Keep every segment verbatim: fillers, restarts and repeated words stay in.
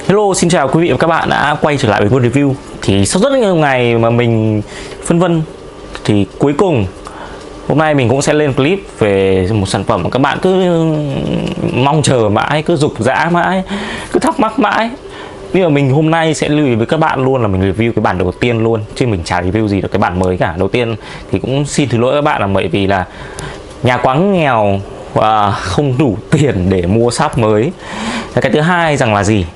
Hello, xin chào quý vị và các bạn đã quay trở lại với Quân Review. Thì sau rất nhiều ngày mà mình phân vân thì cuối cùng hôm nay mình cũng sẽ lên clip về một sản phẩm mà các bạn cứ mong chờ mãi, cứ dục dã mãi, cứ thắc mắc mãi. Nhưng mà mình hôm nay sẽ lưu ý với các bạn luôn là mình review cái bản đầu tiên luôn, chứ mình chả review gì được cái bản mới cả. Đầu tiên thì cũng xin thứ lỗi các bạn là bởi vì là nhà quá nghèo và không đủ tiền để mua shop mới. Cái thứ hai rằng là gì?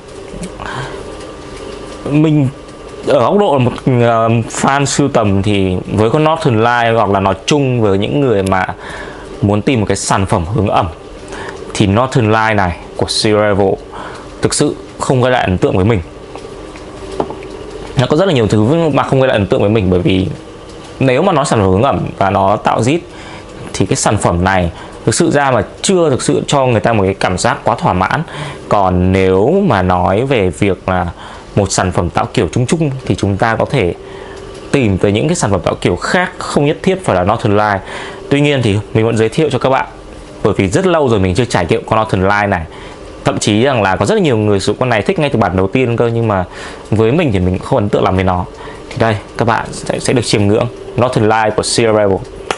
Mình ở góc độ là một uh, fan sưu tầm thì với con Northern Light, hoặc là nói chung với những người mà muốn tìm một cái sản phẩm hướng ẩm, thì Northern Light này của C-Level thực sự không gây lại ấn tượng với mình. Nó có rất là nhiều thứ mà không gây lại ấn tượng với mình, bởi vì nếu mà nó sản phẩm hướng ẩm và nó tạo zit thì cái sản phẩm này thực sự ra mà chưa thực sự cho người ta một cái cảm giác quá thỏa mãn. Còn nếu mà nói về việc là một sản phẩm tạo kiểu chung chung thì chúng ta có thể tìm tới những cái sản phẩm tạo kiểu khác, không nhất thiết phải là Northern Light. Tuy nhiên thì mình vẫn giới thiệu cho các bạn, bởi vì rất lâu rồi mình chưa trải nghiệm con Northern Light này. Thậm chí rằng là có rất là nhiều người sử dụng con này thích ngay từ bản đầu tiên cơ, nhưng mà với mình thì mình không ấn tượng lắm với nó. Thì đây, các bạn sẽ, sẽ được chiêm ngưỡng Northern Light của C-Level.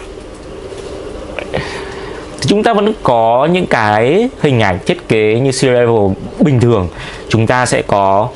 Thì chúng ta vẫn có những cái hình ảnh thiết kế như C-Level bình thường. Chúng ta sẽ có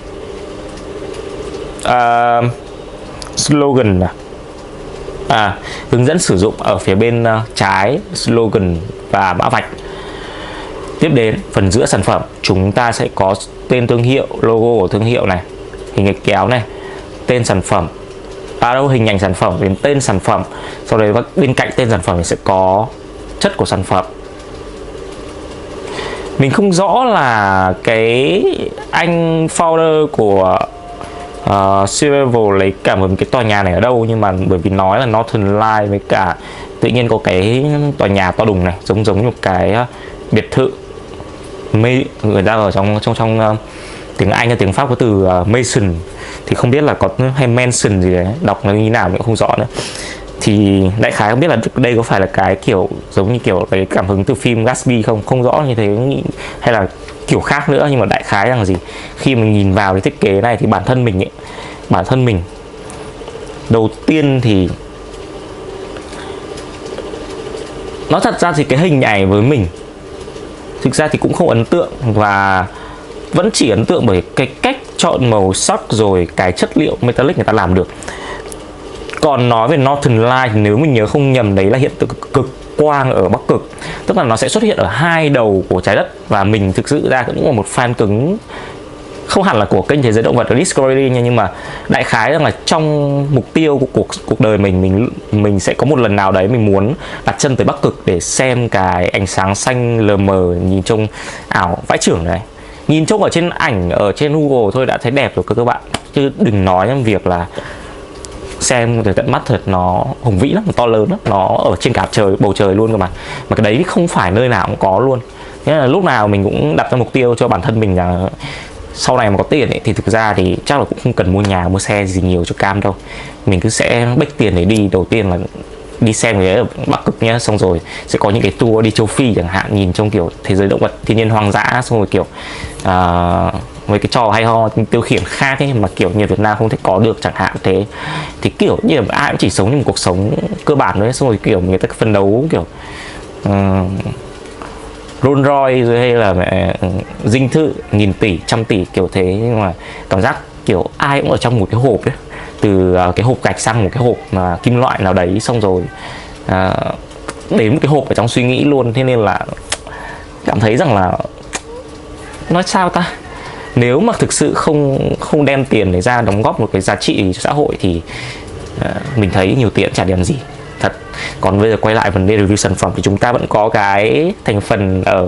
uh, slogan à, hướng dẫn sử dụng ở phía bên uh, trái, slogan và mã vạch. Tiếp đến phần giữa sản phẩm, chúng ta sẽ có tên thương hiệu, logo của thương hiệu này, hình cái kéo này, tên sản phẩm, à đâu, hình ảnh sản phẩm đến tên sản phẩm. Sau đấy bên cạnh tên sản phẩm thì sẽ có chất của sản phẩm. Mình không rõ là cái anh founder của uh, C-Level lấy cảm hứng cái tòa nhà này ở đâu, nhưng mà bởi vì nói là Northern Light với cả tự nhiên có cái tòa nhà to đùng này giống giống như một cái uh, biệt thự. Người ta ở trong trong trong uh, tiếng Anh hay tiếng Pháp có từ uh, Mason, thì không biết là có hay Mansion gì đấy, đọc nó như nào mình cũng không rõ nữa. Thì đại khái không biết là đây có phải là cái kiểu giống như kiểu cái cảm hứng từ phim Gatsby không, không rõ như thế, hay là kiểu khác nữa. Nhưng mà đại khái là gì, khi mình nhìn vào cái thiết kế này thì bản thân mình ấy, bản thân mình đầu tiên thì nó thật ra thì cái hình ảnh với mình thực ra thì cũng không ấn tượng, và vẫn chỉ ấn tượng bởi cái cách chọn màu sắc rồi cái chất liệu metallic người ta làm được. Còn nói về Northern Light thì nếu mình nhớ không nhầm đấy là hiện tượng cực quang ở Bắc Cực, tức là nó sẽ xuất hiện ở hai đầu của trái đất. Và mình thực sự ra cũng là một fan cứng, không hẳn là của kênh Thế giới động vật ở Discovery nha, nhưng mà đại khái rằng là trong mục tiêu của cuộc cuộc đời mình mình mình sẽ có một lần nào đấy mình muốn đặt chân tới Bắc Cực để xem cái ánh sáng xanh lờ mờ nhìn trông ảo vãi chưởng này. Nhìn trông ở trên ảnh ở trên Google thôi đã thấy đẹp rồi cơ các bạn, chứ đừng nói đến việc là xem từ tận mắt thật. Nó hùng vĩ lắm, nó to lớn lắm, nó ở trên cả trời bầu trời luôn cơ mà. Mà cái đấy không phải nơi nào cũng có luôn. Thế là lúc nào mình cũng đặt ra mục tiêu cho bản thân mình là sau này mà có tiền ấy, thì thực ra thì chắc là cũng không cần mua nhà mua xe gì nhiều cho cam đâu. Mình cứ sẽ bách tiền để đi. Đầu tiên là đi xem cái ở Bắc Cực nhá, xong rồi sẽ có những cái tour đi châu Phi chẳng hạn, nhìn trong kiểu thế giới động vật thiên nhiên hoang dã, xong rồi kiểu uh, với cái trò hay ho tiêu khiển khác ấy mà kiểu như Việt Nam không thể có được chẳng hạn. Thế thì kiểu như là ai cũng chỉ sống như một cuộc sống cơ bản thôi, xong rồi kiểu người ta phấn đấu kiểu uh, Rolls Royce rồi hay là mẹ dinh thự nghìn tỷ trăm tỷ kiểu thế. Nhưng mà cảm giác kiểu ai cũng ở trong một cái hộp ấy, từ uh, cái hộp gạch sang một cái hộp mà kim loại nào đấy, xong rồi uh, đến một cái hộp ở trong suy nghĩ luôn. Thế nên là cảm thấy rằng là nói sao ta, nếu mà thực sự không không đem tiền để ra đóng góp một cái giá trị cho xã hội thì uh, mình thấy nhiều tiền chả điểm gì thật. Còn bây giờ quay lại vấn đề review sản phẩm thì chúng ta vẫn có cái thành phần ở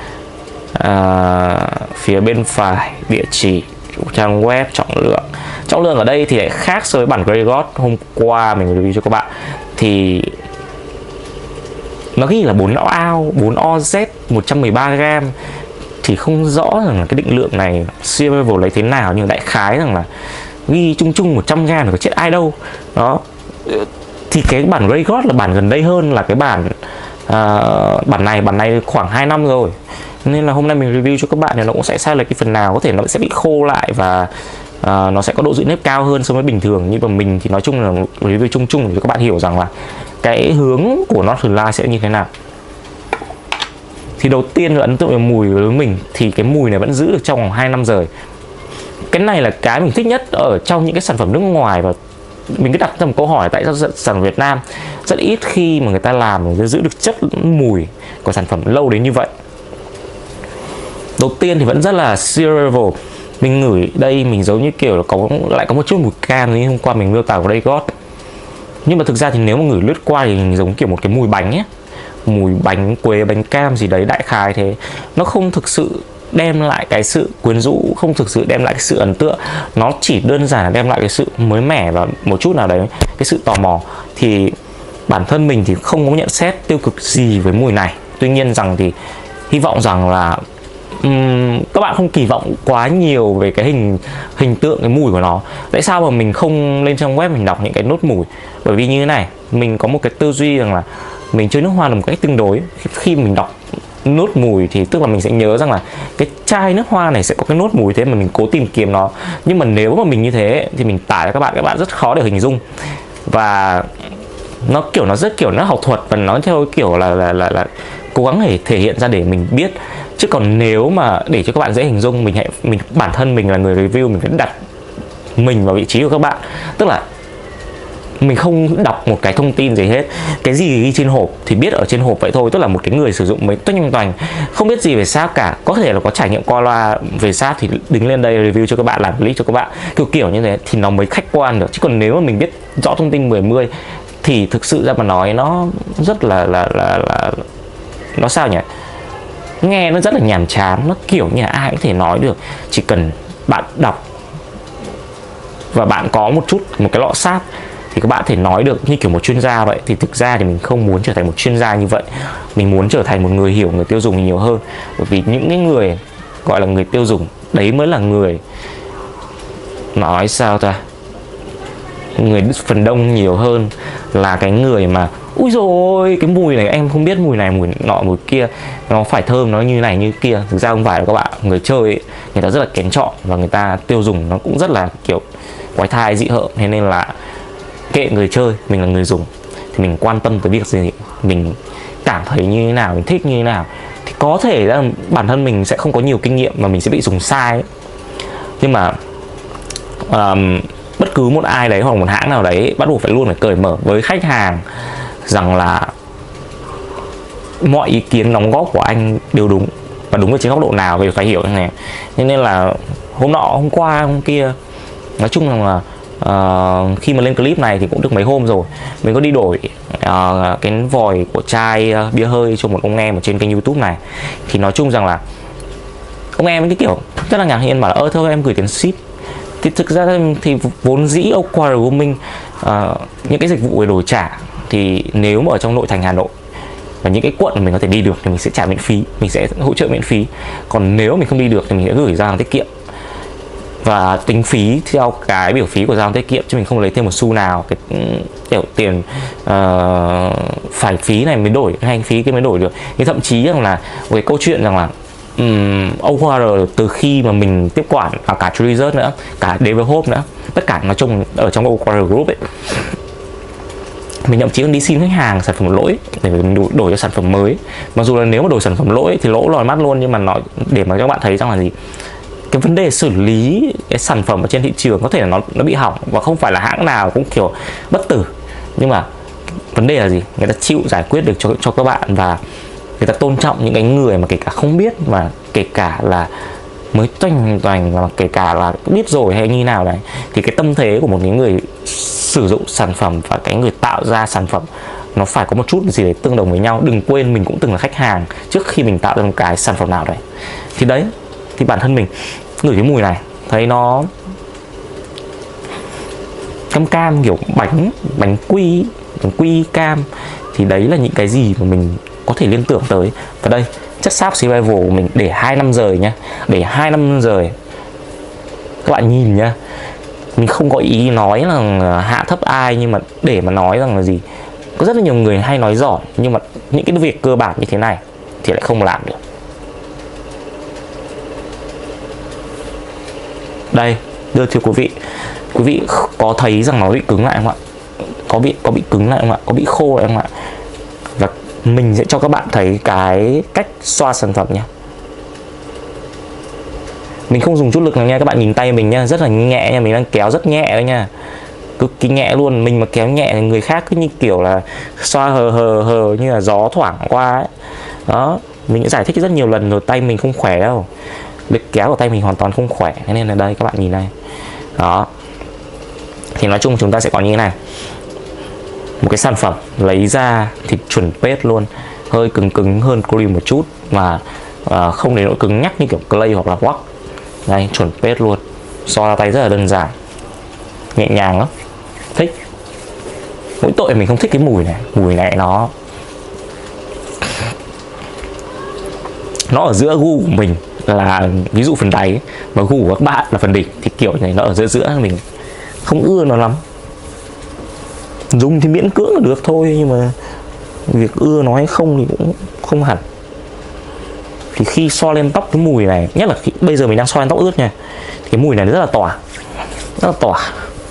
uh, phía bên phải, địa chỉ, trang web, trọng lượng. Trọng lượng ở đây thì lại khác so với bản Grey God hôm qua mình review cho các bạn. Thì nó ghi là bốn ao, bốn O Z, một trăm mười ba gam. Thì không rõ rằng là cái định lượng này C-Level lấy thế nào, nhưng đại khái rằng là ghi chung chung một trăm gam thì có chết ai đâu. Đó. Thì cái bản Grey God là bản gần đây hơn là cái bản uh, bản này, bản này khoảng hai năm rồi. Nên là hôm nay mình review cho các bạn thì nó cũng sẽ sai lệch cái phần nào, có thể nó sẽ bị khô lại và uh, nó sẽ có độ giữ nếp cao hơn so với bình thường. Nhưng mà mình thì nói chung là review chung chung để cho các bạn hiểu rằng là cái hướng của Northern Lights sẽ như thế nào. Thì đầu tiên là ấn tượng về mùi với mình thì cái mùi này vẫn giữ được trong vòng hai năm rồi. Cái này là cái mình thích nhất ở trong những cái sản phẩm nước ngoài, và mình cứ đặt ra một câu hỏi tại sao sản phẩm Việt Nam rất ít khi mà người ta làm để giữ được chất mùi của sản phẩm lâu đến như vậy. Đầu tiên thì vẫn rất là cereal. Mình ngửi đây mình giống như kiểu là có lại có một chút mùi cam như hôm qua mình miêu tả ở đây gót. Nhưng mà thực ra thì nếu mà ngửi lướt qua thì mình giống kiểu một cái mùi bánh ấy, mùi bánh quế, bánh cam gì đấy, đại khái thế. Nó không thực sự đem lại cái sự quyến rũ, không thực sự đem lại cái sự ấn tượng. Nó chỉ đơn giản là đem lại cái sự mới mẻ và một chút nào đấy cái sự tò mò. Thì bản thân mình thì không có nhận xét tiêu cực gì với mùi này. Tuy nhiên rằng thì hy vọng rằng là um, các bạn không kỳ vọng quá nhiều về cái hình hình tượng cái mùi của nó. Tại sao mà mình không lên trang web mình đọc những cái nốt mùi? Bởi vì như thế này, mình có một cái tư duy rằng là mình chơi nước hoa là một cách tương đối. Khi mình đọc nốt mùi thì tức là mình sẽ nhớ rằng là cái chai nước hoa này sẽ có cái nốt mùi thế mà mình cố tìm kiếm nó. Nhưng mà nếu mà mình như thế thì mình tải cho các bạn, các bạn rất khó để hình dung. Và nó kiểu nó rất kiểu nó học thuật và nó theo kiểu là là là, là cố gắng để thể hiện ra để mình biết. Chứ còn nếu mà để cho các bạn dễ hình dung, mình hãy mình bản thân mình là người review, mình phải đặt mình vào vị trí của các bạn. Tức là mình không đọc một cái thông tin gì hết, cái gì ghi trên hộp thì biết ở trên hộp vậy thôi. Tức là một cái người sử dụng mới toanh toành không biết gì về sáp cả, có thể là có trải nghiệm qua loa về sáp thì đứng lên đây review cho các bạn, làm clip cho các bạn kiểu kiểu như thế thì nó mới khách quan được. Chứ còn nếu mà mình biết rõ thông tin mười mươi thì thực sự ra mà nói nó rất là là là, là nó sao nhỉ, nghe nó rất là nhàm chán, nó kiểu như là ai cũng thể nói được. Chỉ cần bạn đọc và bạn có một chút một cái lọ sáp thì các bạn thể nói được như kiểu một chuyên gia vậy. Thì thực ra thì mình không muốn trở thành một chuyên gia như vậy, mình muốn trở thành một người hiểu người tiêu dùng nhiều hơn. Bởi vì những cái người gọi là người tiêu dùng đấy mới là người nói sao ta, người phần đông nhiều hơn là cái người mà ui rồi cái mùi này em không biết mùi này mùi nọ mùi kia nó phải thơm nó như này như kia. Thực ra không phải đâu các bạn, người chơi ấy, người ta rất là kén chọn và người ta tiêu dùng nó cũng rất là kiểu quái thai dị hợm. Thế nên là kệ người chơi, mình là người dùng thì mình quan tâm tới việc gì, mình cảm thấy như thế nào, mình thích như thế nào. Thì có thể là bản thân mình sẽ không có nhiều kinh nghiệm mà mình sẽ bị dùng sai ấy. Nhưng mà um, bất cứ một ai đấy hoặc một hãng nào đấy bắt buộc phải luôn phải cởi mở với khách hàng rằng là mọi ý kiến đóng góp của anh đều đúng, và đúng ở trên góc độ nào thì phải hiểu như này. Nên là hôm nọ hôm qua hôm kia nói chung là uh, khi mà lên clip này thì cũng được mấy hôm rồi, mình có đi đổi uh, cái vòi của chai uh, bia hơi cho một ông em ở trên kênh YouTube này. Thì nói chung rằng là ông em cái kiểu rất là ngạc nhiên bảo là ơ thôi em gửi tiền ship. Thì thực ra thì vốn dĩ Aquarium của mình uh, những cái dịch vụ về đổi trả thì nếu mà ở trong nội thành Hà Nội và những cái quận mà mình có thể đi được thì mình sẽ trả miễn phí, mình sẽ hỗ trợ miễn phí. Còn nếu mình không đi được thì mình sẽ gửi ra hàng tiết kiệm và tính phí theo cái biểu phí của giao tiết kiệm, chứ mình không lấy thêm một xu nào. Cái kiểu tiền uh, phải phí này mới đổi hay phí cái mới đổi được. Thì thậm chí rằng là cái câu chuyện rằng là um, o ca rờ từ khi mà mình tiếp quản và cả Treasure nữa, cả Develop nữa, tất cả nói chung ở trong o ca rờ Group ấy, mình thậm chí còn đi xin khách hàng sản phẩm lỗi để mình đổi, đổi cho sản phẩm mới. Mặc dù là nếu mà đổi sản phẩm lỗi thì lỗ lòi mắt luôn, nhưng mà nói để mà các bạn thấy rằng là gì, cái vấn đề xử lý cái sản phẩm ở trên thị trường có thể là nó nó bị hỏng và không phải là hãng nào cũng kiểu bất tử. Nhưng mà vấn đề là gì, người ta chịu giải quyết được cho cho các bạn, và người ta tôn trọng những cái người mà kể cả không biết, mà kể cả là mới toanh toành, và kể cả là biết rồi hay như nào đấy. Thì cái tâm thế của một cái người sử dụng sản phẩm và cái người tạo ra sản phẩm nó phải có một chút gì đấy tương đồng với nhau. Đừng quên mình cũng từng là khách hàng trước khi mình tạo ra một cái sản phẩm nào đấy. Thì đấy, thì bản thân mình ngửi cái mùi này thấy nó cam cam, kiểu bánh bánh quy bánh quy cam. Thì đấy là những cái gì mà mình có thể liên tưởng tới. Và đây, chất sáp Survival của mình để hai năm rồi nhá, để hai năm rồi các bạn nhìn nhá. Mình không có ý nói là hạ thấp ai, nhưng mà để mà nói rằng là gì, có rất là nhiều người hay nói giỏi nhưng mà những cái việc cơ bản như thế này thì lại không làm được. Đây, đưa cho quý vị. Quý vị có thấy rằng nó bị cứng lại không ạ? Có bị có bị cứng lại không ạ? Có bị khô lại không ạ? Và mình sẽ cho các bạn thấy cái cách xoa sản phẩm nhé. Mình không dùng chút lực nào nha, các bạn nhìn tay mình nha, rất là nhẹ nha, mình đang kéo rất nhẹ đấy nha. Cực kỳ nhẹ luôn, mình mà kéo nhẹ người khác cứ như kiểu là xoa hờ hờ hờ như là gió thoảng qua ấy. Đó, mình đã giải thích rất nhiều lần rồi, tay mình không khỏe đâu. Lực kéo của tay mình hoàn toàn không khỏe, thế nên là đây các bạn nhìn này. Đó. Thì nói chung chúng ta sẽ có như thế này. Một cái sản phẩm lấy ra thì chuẩn pết luôn, hơi cứng cứng hơn cream một chút và uh, không đến nỗi cứng nhắc như kiểu clay hoặc là wax. Đây, chuẩn pết luôn. Xoa ra tay rất là đơn giản, nhẹ nhàng lắm. Thích. Mỗi tội mình không thích cái mùi này. Mùi này nó Nó ở giữa gu của mình là ví dụ phần đáy, và gu của các bạn là phần đỉnh. Thì kiểu này nó ở giữa giữa mình không ưa nó lắm. Dùng thì miễn cưỡng là được thôi, nhưng mà việc ưa nó hay không thì cũng không hẳn. Thì khi xoa lên tóc cái mùi này, nhất là khi, bây giờ mình đang xoa lên tóc ướt nha, thì cái mùi này rất là tỏa, rất là tỏa.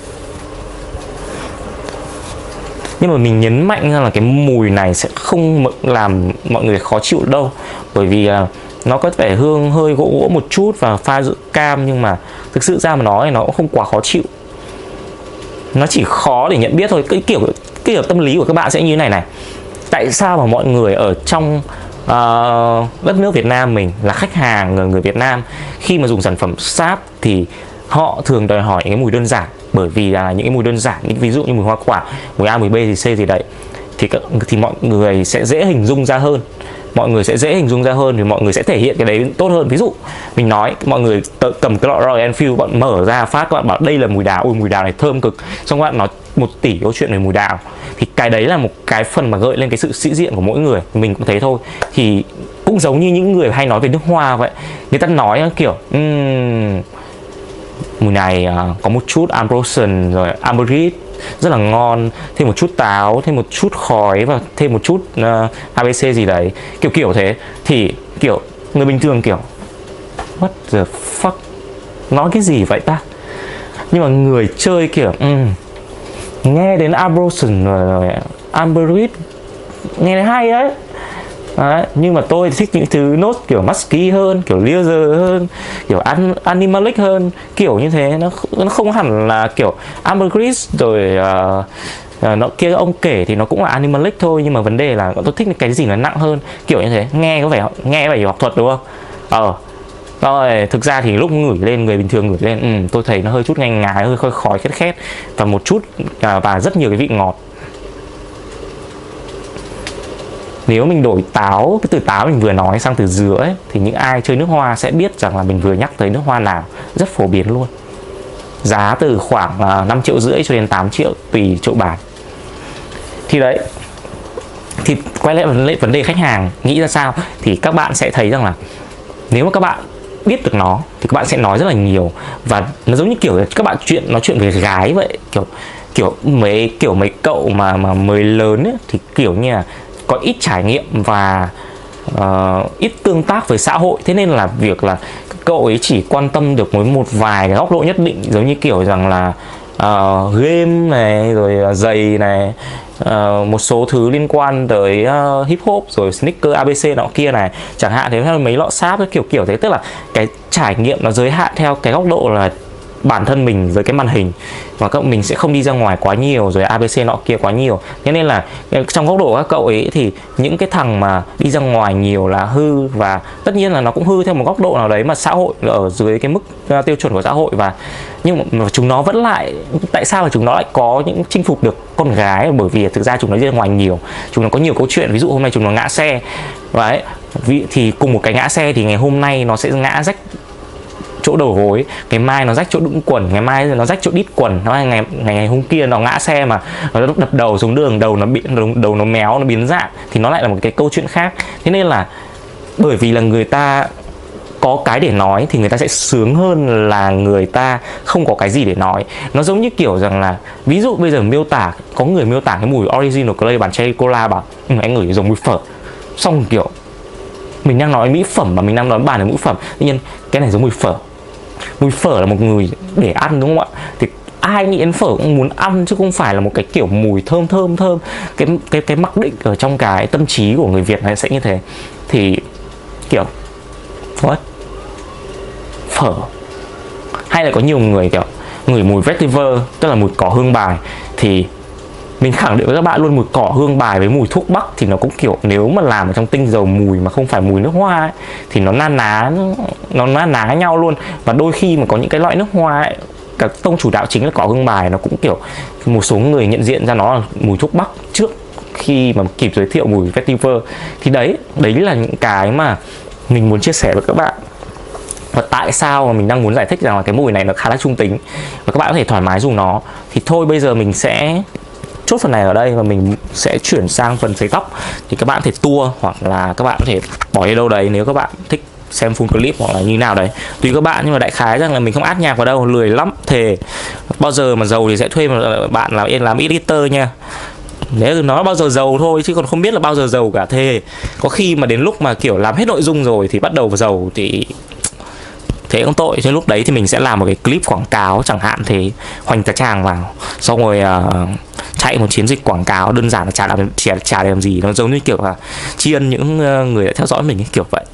Nhưng mà mình nhấn mạnh ra là cái mùi này sẽ không làm mọi người khó chịu đâu, bởi vì uh, nó có vẻ hương hơi gỗ gỗ một chút và pha giữa cam, nhưng mà thực sự ra mà nói nó cũng không quá khó chịu. Nó chỉ khó để nhận biết thôi. Cái kiểu cái kiểu tâm lý của các bạn sẽ như thế này này. Tại sao mà mọi người ở trong uh, đất nước Việt Nam mình là khách hàng người, người Việt Nam, khi mà dùng sản phẩm sáp thì họ thường đòi hỏi những cái mùi đơn giản, bởi vì là những cái mùi đơn giản, những ví dụ như mùi hoa quả, mùi A, mùi B, thì C gì đấy, thì thì mọi người sẽ dễ hình dung ra hơn. Mọi người sẽ dễ hình dung ra hơn thì mọi người sẽ thể hiện cái đấy tốt hơn. Ví dụ mình nói mọi người cầm cái lọ Royal Enfield, bạn mở ra phát các bạn bảo đây là mùi đào, ui mùi đào này thơm cực, xong các bạn nói một tỷ câu chuyện về mùi đào, thì cái đấy là một cái phần mà gợi lên cái sự sĩ diện của mỗi người. Mình cũng thấy thôi. Thì cũng giống như những người hay nói về nước hoa vậy, người ta nói kiểu um, mùi này uh, có một chút Ambrosion rồi Ambergris rất là ngon, thêm một chút táo, thêm một chút khói và thêm một chút uh, a bê xê gì đấy, kiểu kiểu thế. Thì kiểu người bình thường kiểu what the fuck, nói cái gì vậy ta? Nhưng mà người chơi kiểu um, nghe đến Ambrosion rồi, rồi Ambergris nghe thấy hay đấy. Đấy, nhưng mà tôi thích những thứ nốt kiểu musky hơn, kiểu leather hơn, kiểu an, animalic hơn, kiểu như thế. Nó nó không hẳn là kiểu Ambergris rồi uh, uh, nó kia ông kể thì nó cũng là animalic thôi, nhưng mà vấn đề là tôi thích cái gì nó nặng hơn, kiểu như thế. Nghe có vẻ nghe có vẻ học thuật đúng không? Ờ rồi thực ra thì lúc ngửi lên, người bình thường ngửi lên, ừ, tôi thấy nó hơi chút ngành ngái, hơi khói khói khét khét và một chút uh, và rất nhiều cái vị ngọt. Nếu mình đổi táo, cái từ táo mình vừa nói sang từ dứa ấy, thì những ai chơi nước hoa sẽ biết rằng là mình vừa nhắc tới nước hoa nào, rất phổ biến luôn. Giá từ khoảng năm triệu rưỡi cho đến tám triệu tùy chỗ bán. Thì đấy, thì quay lại vấn đề, vấn đề khách hàng nghĩ ra sao, thì các bạn sẽ thấy rằng là nếu mà các bạn biết được nó thì các bạn sẽ nói rất là nhiều. Và nó giống như kiểu các bạn chuyện nói chuyện về gái vậy, kiểu kiểu mấy kiểu mấy cậu mà mà mới lớn ấy, thì kiểu như là có ít trải nghiệm và uh, ít tương tác với xã hội, thế nên là việc là cậu ấy chỉ quan tâm được với một vài cái góc độ nhất định, giống như kiểu rằng là uh, game này, rồi giày này, uh, một số thứ liên quan tới uh, hip hop, rồi sneaker a bê xê nọ kia này chẳng hạn. Thế hay mấy lọ sáp kiểu kiểu thế, tức là cái trải nghiệm nó giới hạn theo cái góc độ là bản thân mình với cái màn hình, và các mình sẽ không đi ra ngoài quá nhiều, rồi a bê xê nọ kia quá nhiều. Thế nên là trong góc độ của các cậu ấy thì những cái thằng mà đi ra ngoài nhiều là hư, và tất nhiên là nó cũng hư theo một góc độ nào đấy mà xã hội ở dưới cái mức uh, tiêu chuẩn của xã hội. Và nhưng mà chúng nó vẫn lại, tại sao mà chúng nó lại có những chinh phục được con gái? Bởi vì thực ra chúng nó đi ra ngoài nhiều, chúng nó có nhiều câu chuyện. Ví dụ hôm nay chúng nó ngã xe đấy, vì thì cùng một cái ngã xe thì ngày hôm nay nó sẽ ngã rách chỗ đầu gối, ngày mai nó rách chỗ đũng quần, ngày mai nó rách chỗ đít quần, nó ngày ngày ngày hôm kia nó ngã xe mà nó đập đầu xuống đường, đầu nó bị đầu, đầu nó méo, nó biến dạng, thì nó lại là một cái câu chuyện khác. Thế nên là bởi vì là người ta có cái để nói thì người ta sẽ sướng hơn là người ta không có cái gì để nói. Nó giống như kiểu rằng là ví dụ bây giờ miêu tả, có người miêu tả cái mùi original clay bản cherry cola bảo ừ, anh ngửi giống mùi phở, xong kiểu mình đang nói mỹ phẩm mà mình đang nói bàn về mỹ phẩm, tự nhiên cái này giống mùi phở, Mùi phở là một người để ăn đúng không ạ? Thì ai nghĩ đến phở cũng muốn ăn, chứ không phải là một cái kiểu mùi thơm thơm thơm. Cái cái cái mặc định ở trong cái tâm trí của người Việt này sẽ như thế. Thì kiểu what? Phở. Hay là có nhiều người kiểu ngửi mùi vetiver, tức là mùi cỏ hương bài. Thì mình khẳng định với các bạn luôn, mùi cỏ hương bài với mùi thuốc bắc thì nó cũng kiểu, nếu mà làm ở trong tinh dầu mùi mà không phải mùi nước hoa ấy, thì nó na ná, nó na ná nhau luôn. Và đôi khi mà có những cái loại nước hoa ấy, các tông chủ đạo chính là cỏ hương bài, nó cũng kiểu một số người nhận diện ra nó là mùi thuốc bắc trước khi mà kịp giới thiệu mùi vetiver. Thì đấy, đấy là những cái mà mình muốn chia sẻ với các bạn. Và tại sao mà mình đang muốn giải thích rằng là cái mùi này nó khá là trung tính và các bạn có thể thoải mái dùng nó. Thì thôi bây giờ mình sẽ chốt phần này ở đây và mình sẽ chuyển sang phần sấy tóc. Thì các bạn có thể tua hoặc là các bạn có thể bỏ đi đâu đấy nếu các bạn thích xem full clip hoặc là như nào đấy, tùy các bạn. Nhưng mà đại khái rằng là mình không át nhạc vào đâu, lười lắm. Thề bao giờ mà giàu thì sẽ thuê một bạn làm làm editor nha. Nếu nó bao giờ giàu thôi chứ còn không biết là bao giờ giàu cả. Thề có khi mà đến lúc mà kiểu làm hết nội dung rồi thì bắt đầu vào giàu thì thế không tội. Chứ lúc đấy thì mình sẽ làm một cái clip quảng cáo chẳng hạn, thế hoành tá tràng vào, xong rồi uh, chạy một chiến dịch quảng cáo đơn giản là chả làm chả, chả làm gì. Nó giống như kiểu là tri ân những uh, người đã theo dõi mình ấy, kiểu vậy.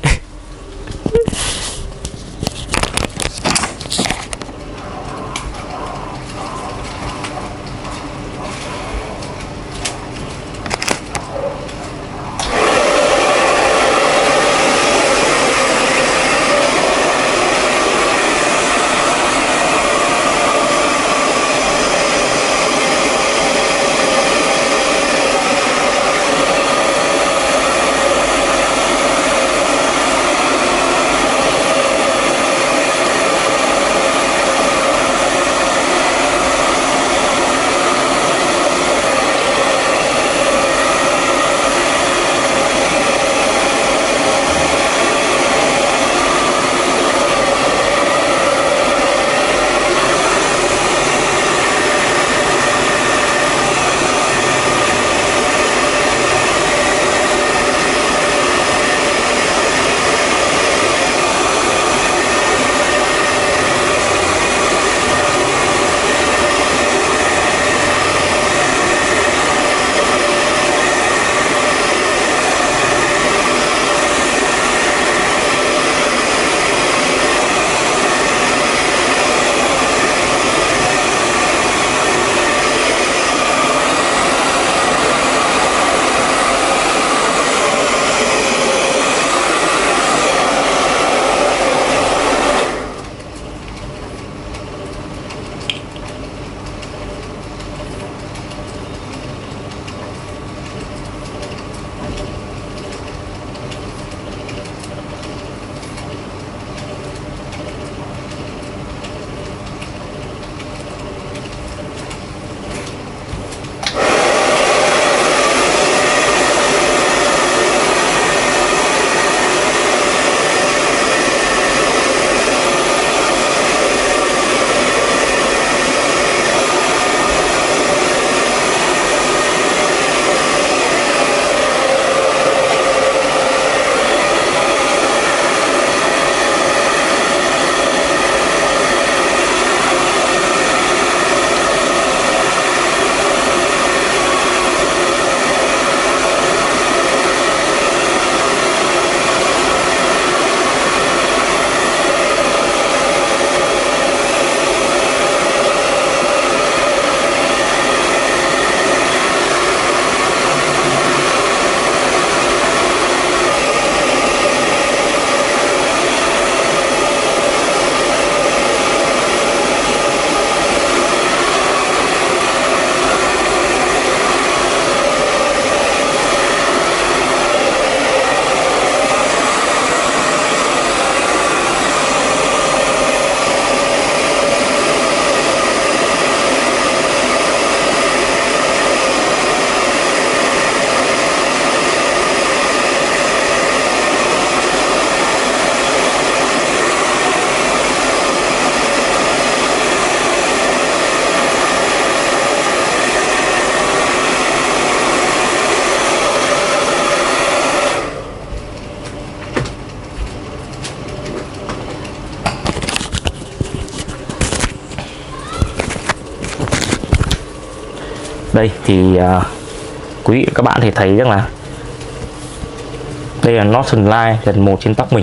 Đây thì uh, quý vị các bạn thể thấy rằng là đây là Northern Light lần một trên tóc mình.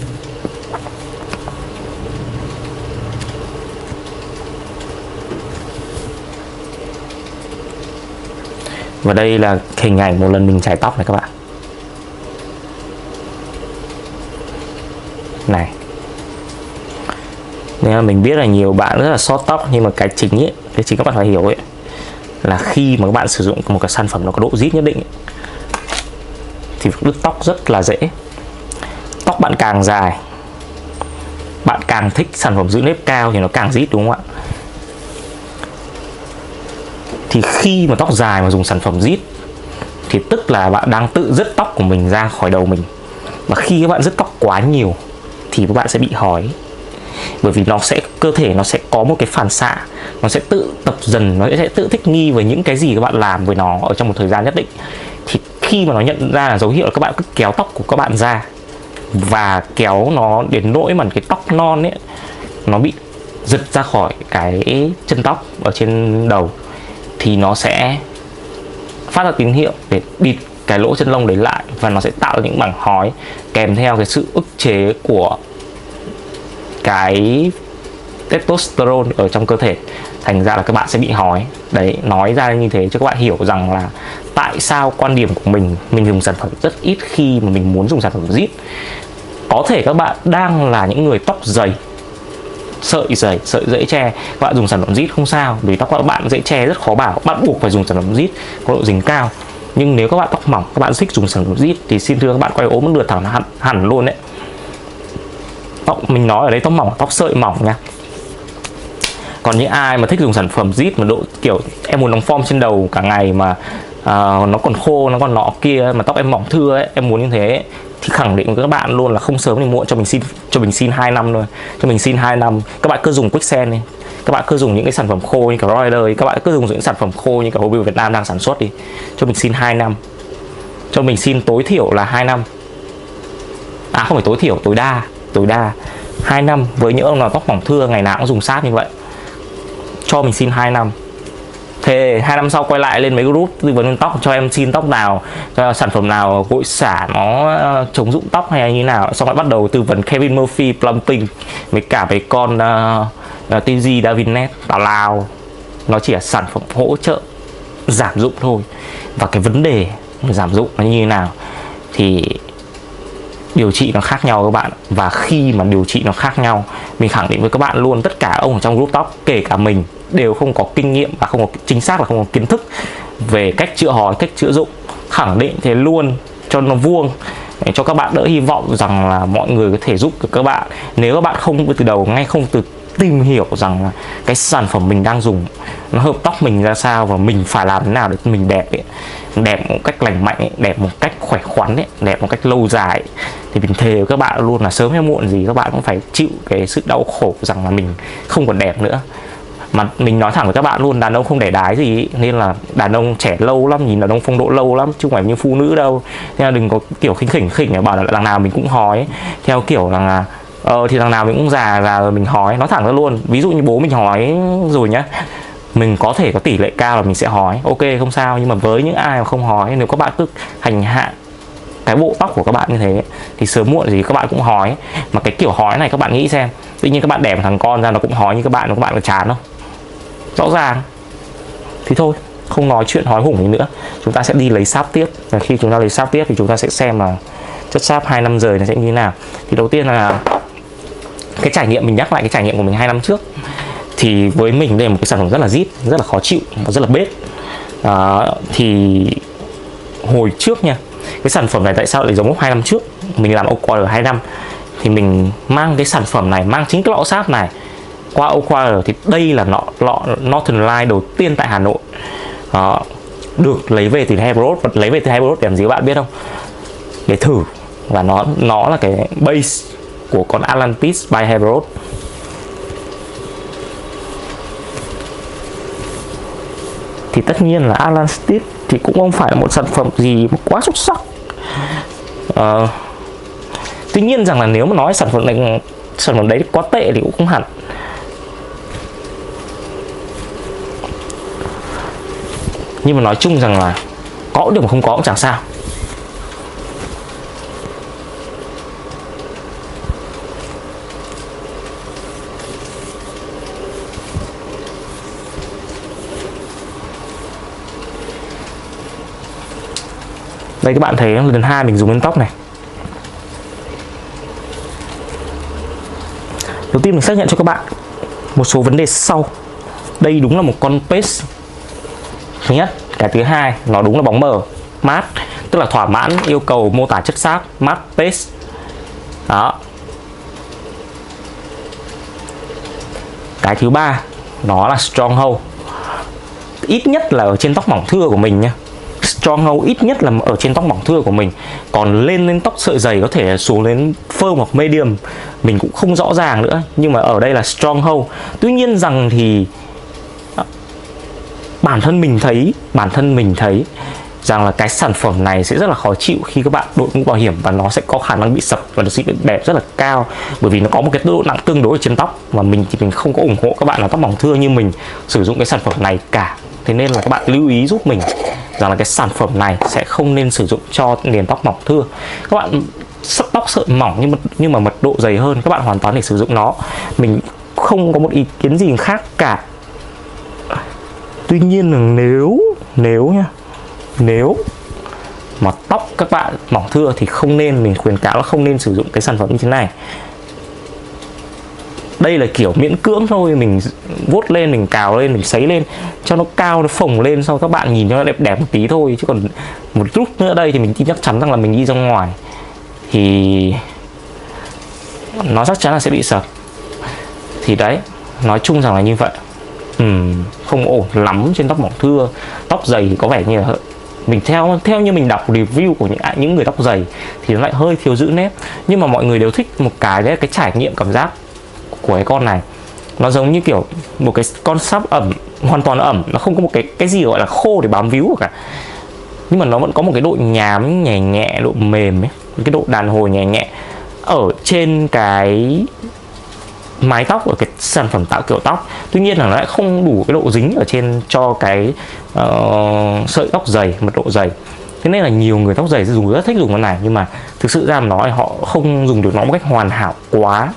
Và đây là hình ảnh một lần mình chải tóc này các bạn. Này. Nên là mình biết là nhiều bạn rất là sót tóc, nhưng mà cái chính ấy, cái chính các bạn phải hiểu ấy, là khi mà các bạn sử dụng một cái sản phẩm nó có độ rít nhất định ấy, thì đứt tóc rất là dễ. Tóc bạn càng dài, bạn càng thích sản phẩm giữ nếp cao thì nó càng rít, đúng không ạ? Thì khi mà tóc dài mà dùng sản phẩm rít thì tức là bạn đang tự dứt tóc của mình ra khỏi đầu mình. Và khi các bạn dứt tóc quá nhiều thì các bạn sẽ bị hói. Bởi vì nó sẽ, cơ thể nó sẽ có một cái phản xạ, nó sẽ tự tập dần, nó sẽ tự thích nghi với những cái gì các bạn làm với nó ở trong một thời gian nhất định. Thì khi mà nó nhận ra là dấu hiệu là các bạn cứ kéo tóc của các bạn ra, và kéo nó đến nỗi mà cái tóc non ấy nó bị giật ra khỏi cái chân tóc ở trên đầu, thì nó sẽ phát ra tín hiệu để bịt cái lỗ chân lông đấy lại, và nó sẽ tạo ra những mảng hói kèm theo cái sự ức chế của cái testosterone ở trong cơ thể. Thành ra là các bạn sẽ bị hói. Đấy, nói ra như thế cho các bạn hiểu rằng là tại sao quan điểm của mình, mình dùng sản phẩm rất ít khi mà mình muốn dùng sản phẩm rít. Có thể các bạn đang là những người tóc dày, sợi dày, sợi dễ che, các bạn dùng sản phẩm rít không sao, vì tóc các bạn dễ che rất khó bảo, bạn buộc phải dùng sản phẩm rít có độ dính cao. Nhưng nếu các bạn tóc mỏng, các bạn thích dùng sản phẩm rít thì xin thưa các bạn quay ốm mất lượt thẳng hẳn, hẳn luôn đấy. Tóc mình nói ở đây tóc mỏng, tóc sợi mỏng nha. Còn những ai mà thích dùng sản phẩm rít mà độ kiểu em muốn đóng form trên đầu cả ngày mà uh, nó còn khô, nó còn nọ kia, mà tóc em mỏng thưa ấy, em muốn như thế ấy, thì khẳng định với các bạn luôn là không sớm thì muộn cho mình xin cho mình xin hai năm thôi. Cho mình xin hai năm. Các bạn cứ dùng Quixen đi. Các bạn cứ dùng những cái sản phẩm khô như cả Rider, các bạn cứ dùng những sản phẩm khô như cả Hobby Việt Nam đang sản xuất đi. Cho mình xin hai năm. Cho mình xin tối thiểu là hai năm. À không phải tối thiểu, tối đa, tối đa hai năm với những ông nào tóc mỏng thưa ngày nào cũng dùng sát như vậy. Cho mình xin hai năm. Thế hai năm sau quay lại lên mấy group tư vấn tóc, cho em xin tóc nào, cho sản phẩm nào gội xả nó chống rụng tóc hay như nào, xong lại bắt đầu tư vấn Kevin Murphy Plumping với cả với con uh, uh, tê giê Davinet tào lao. Nó chỉ là sản phẩm hỗ trợ giảm rụng thôi. Và cái vấn đề giảm rụng nó như thế nào thì điều trị nó khác nhau các bạn. Và khi mà điều trị nó khác nhau, mình khẳng định với các bạn luôn, tất cả ông ở trong group tóc, kể cả mình, đều không có kinh nghiệm và không có chính xác là không có kiến thức về cách chữa hói, cách chữa rụng. Khẳng định thế luôn cho nó vuông, để cho các bạn đỡ hy vọng rằng là mọi người có thể giúp được các bạn. Nếu các bạn không từ đầu ngay, không từ tìm hiểu rằng là cái sản phẩm mình đang dùng nó hợp tóc mình ra sao và mình phải làm thế nào để mình đẹp ấy, đẹp một cách lành mạnh ấy, đẹp một cách khỏe khoắn ấy, đẹp một cách lâu dài ấy, thì mình thề với các bạn luôn là sớm hay muộn gì các bạn cũng phải chịu cái sự đau khổ rằng là mình không còn đẹp nữa. Mà mình nói thẳng với các bạn luôn, đàn ông không đẻ đái gì ý. Nên là đàn ông trẻ lâu lắm, nhìn đàn ông phong độ lâu lắm, chứ không phải như phụ nữ đâu. Nên là đừng có kiểu khinh khỉnh khỉnh bảo là đằng nào mình cũng hói, theo kiểu là ờ thì thằng nào mình cũng già già rồi mình hói. Nói thẳng ra luôn, ví dụ như bố mình hói rồi nhá, mình có thể có tỷ lệ cao là mình sẽ hói, ok không sao. Nhưng mà với những ai mà không hói, nếu các bạn cứ hành hạ cái bộ tóc của các bạn như thế thì sớm muộn gì các bạn cũng hói. Mà cái kiểu hói này các bạn nghĩ xem, tự nhiên các bạn đẻ một thằng con ra nó cũng hói như các bạn, các bạn có chán không? Rõ ràng. Thì thôi, không nói chuyện hói hủng gì nữa, chúng ta sẽ đi lấy sáp tiếp. Và khi chúng ta lấy sáp tiếp thì chúng ta sẽ xem là chất sáp hai năm rời nó sẽ như thế nào. Thì đầu tiên là cái trải nghiệm, mình nhắc lại cái trải nghiệm của mình hai năm trước. Thì với mình đây là một cái sản phẩm rất là rít, rất là khó chịu và rất là bết. à, Thì hồi trước nha, cái sản phẩm này tại sao lại giống lúc hai năm trước? Mình làm O'Quire hai năm thì mình mang cái sản phẩm này, mang chính cái lọ sáp này qua O'Quire. Thì đây là lọ, lọ Northern Light đầu tiên tại Hà Nội, à, được lấy về từ Hair Road. Và lấy về từ Hair Road để làm gì các bạn biết không? Để thử. Và nó nó là cái base của con Alan Peace by Hair Road. Thì tất nhiên là Alan Peace thì cũng không phải là một sản phẩm gì quá xuất sắc. à, Tuy nhiên rằng là nếu mà nói sản phẩm này, sản phẩm đấy quá tệ thì cũng không hẳn. Nhưng mà nói chung rằng là có cũng được mà không có cũng chẳng sao. Đây các bạn thấy lần hai mình dùng lên tóc này. Đầu tiên mình xác nhận cho các bạn một số vấn đề sau. Đây đúng là một con paste. Thứ nhất, cái thứ hai, nó đúng là bóng mờ, matte, tức là thỏa mãn yêu cầu mô tả chất xác, matte paste. Đó. Cái thứ ba, nó là stronghold. Ít nhất là ở trên tóc mỏng thưa của mình nhá. Stronghold ít nhất là ở trên tóc mỏng thưa của mình. Còn lên lên tóc sợi dày có thể xuống đến firm hoặc medium, mình cũng không rõ ràng nữa. Nhưng mà ở đây là stronghold. Tuy nhiên rằng thì bản thân mình thấy bản thân mình thấy rằng là cái sản phẩm này sẽ rất là khó chịu khi các bạn đội mũ bảo hiểm, và nó sẽ có khả năng bị sập và nó sẽ bị bẹp rất là cao, bởi vì nó có một cái độ nặng tương đối ở trên tóc, và mình thì mình không có ủng hộ các bạn là tóc mỏng thưa như mình sử dụng cái sản phẩm này cả. Thế nên là các bạn lưu ý giúp mình rằng là cái sản phẩm này sẽ không nên sử dụng cho nền tóc mỏng thưa. Các bạn sắp tóc sợi mỏng nhưng mà, nhưng mà mật độ dày hơn, các bạn hoàn toàn để sử dụng nó. Mình không có một ý kiến gì khác cả. Tuy nhiên là nếu nếu nhá, nếu mà tóc các bạn mỏng thưa thì không nên, mình khuyến cáo là không nên sử dụng cái sản phẩm như thế này. Đây là kiểu miễn cưỡng thôi, mình vuốt lên, mình cào lên, mình sấy lên cho nó cao, nó phồng lên, sau các bạn nhìn cho nó đẹp đẹp một tí thôi. Chứ còn một lúc nữa đây thì mình tin chắc chắn rằng là mình đi ra ngoài thì nó chắc chắn là sẽ bị sập. Thì đấy, nói chung rằng là như vậy. Uhm, không ổn lắm trên tóc mỏng thưa. Tóc dày thì có vẻ như là mình theo theo như mình đọc review của những những người tóc dày thì nó lại hơi thiếu giữ nếp. Nhưng mà mọi người đều thích một cái đấy là cái trải nghiệm cảm giác của cái con này. Nó giống như kiểu một cái con sáp ẩm, hoàn toàn ẩm, nó không có một cái cái gì gọi là khô để bám víu cả. Nhưng mà nó vẫn có một cái độ nhám nhẹ nhẹ, độ mềm ấy, cái độ đàn hồi nhẹ nhẹ ở trên cái mái tóc, ở cái sản phẩm tạo kiểu tóc. Tuy nhiên là nó lại không đủ cái độ dính ở trên cho cái uh, sợi tóc dày, mật độ dày. Thế nên là nhiều người tóc dày dùng rất thích dùng con này, nhưng mà thực sự ra mà nói họ không dùng được nó một cách hoàn hảo quá.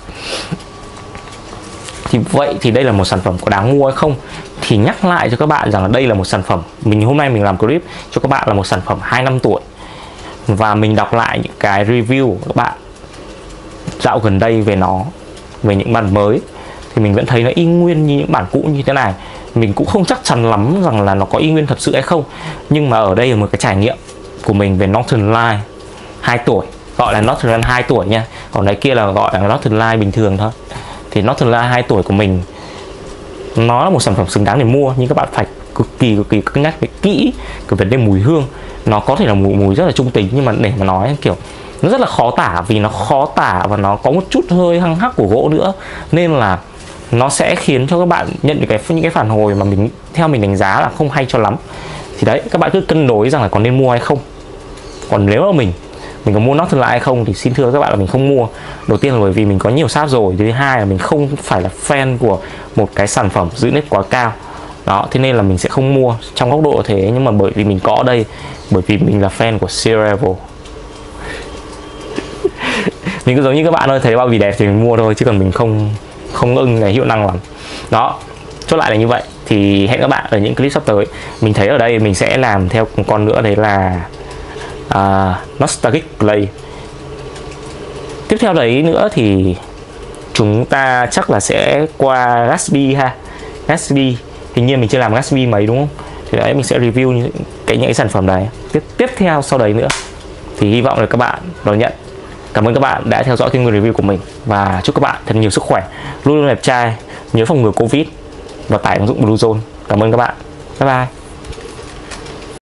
Thì vậy thì đây là một sản phẩm có đáng mua hay không? Thì nhắc lại cho các bạn rằng là đây là một sản phẩm, mình hôm nay mình làm clip cho các bạn là một sản phẩm hai năm tuổi. Và mình đọc lại những cái review của các bạn dạo gần đây về nó, về những bản mới, thì mình vẫn thấy nó y nguyên như những bản cũ như thế này. Mình cũng không chắc chắn lắm rằng là nó có y nguyên thật sự hay không. Nhưng mà ở đây là một cái trải nghiệm của mình về Northern Light hai tuổi, gọi là Northern Light hai tuổi nha. Còn đấy kia là gọi là Northern Light bình thường thôi. Thì Northern Light hai tuổi của mình nó là một sản phẩm xứng đáng để mua, nhưng các bạn phải cực kỳ cực kỳ cân nhắc về kỹ cái vấn đề mùi hương. Nó có thể là mùi mùi rất là trung tính, nhưng mà để mà nói kiểu nó rất là khó tả, vì nó khó tả và nó có một chút hơi hăng hắc của gỗ nữa, nên là nó sẽ khiến cho các bạn nhận được cái những cái phản hồi mà mình theo mình đánh giá là không hay cho lắm. Thì đấy, các bạn cứ cân đối rằng là có nên mua hay không. Còn nếu mà mình mình có mua Northern Light hay không thì xin thưa các bạn là mình không mua. Đầu tiên là bởi vì mình có nhiều sáp rồi, thứ hai là mình không phải là fan của một cái sản phẩm giữ nếp quá cao đó, thế nên là mình sẽ không mua trong góc độ thế. Nhưng mà bởi vì mình có ở đây, bởi vì mình là fan của C-Level. Mình cứ giống như các bạn ơi, thấy bao bì đẹp thì mình mua thôi, chứ còn mình không không ưng cái hiệu năng lắm. Đó, chốt lại là như vậy. Thì hẹn các bạn ở những clip sắp tới. Mình thấy ở đây mình sẽ làm theo một con nữa, đấy là uh, Nostalgic Play. Tiếp theo đấy nữa thì chúng ta chắc là sẽ qua Gatsby ha. Gatsby, hình như mình chưa làm Gatsby mấy đúng không? Thì đấy mình sẽ review những cái những cái sản phẩm đấy. Tiếp tiếp theo sau đấy nữa thì hy vọng là các bạn đón nhận. Cảm ơn các bạn đã theo dõi kênh review của mình, và chúc các bạn thật nhiều sức khỏe, luôn luôn đẹp trai, nhớ phòng ngừa Covid và tải ứng dụng Bluezone. Cảm ơn các bạn. Bye bye.